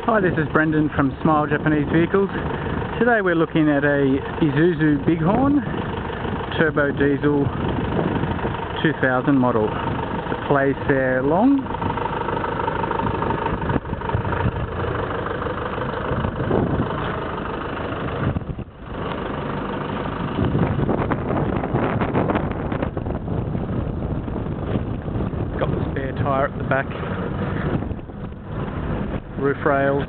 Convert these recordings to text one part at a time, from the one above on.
Hi, this is Brendan from Smile Japanese Vehicles. Today we're looking at a Isuzu Bighorn turbo diesel 2000 model. It's a Plaisir long. Got the spare tyre at the back. Roof rails.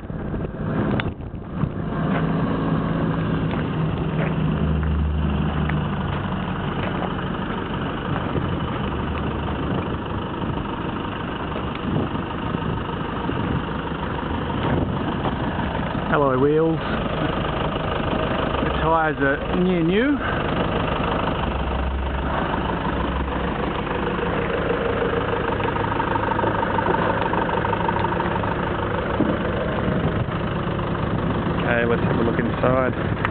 Alloy wheels. The tyres are new. Okay, let's have a look inside.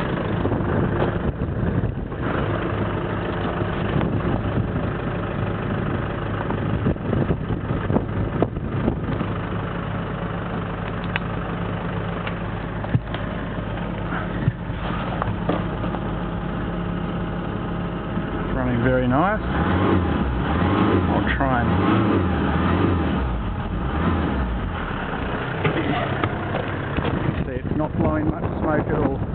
Running very nice. I'll try and it's not blowing much smoke at all.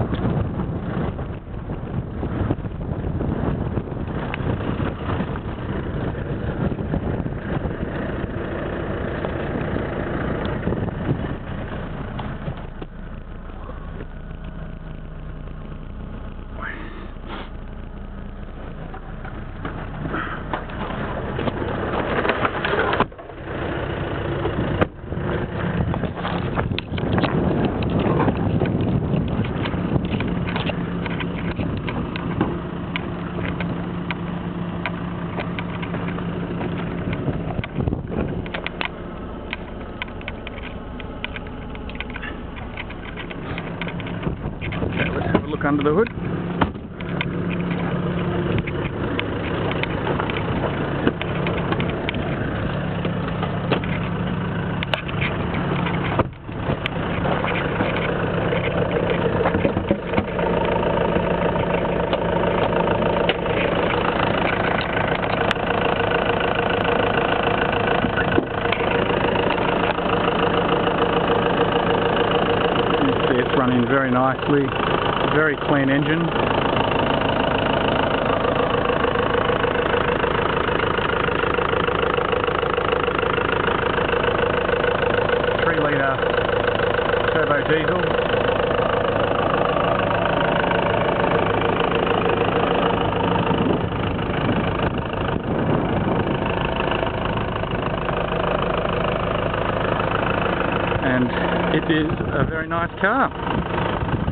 Let's have a look under the hood. You can see it's running very nicely. Very clean engine. .3-litre turbo diesel. And it is a very nice car.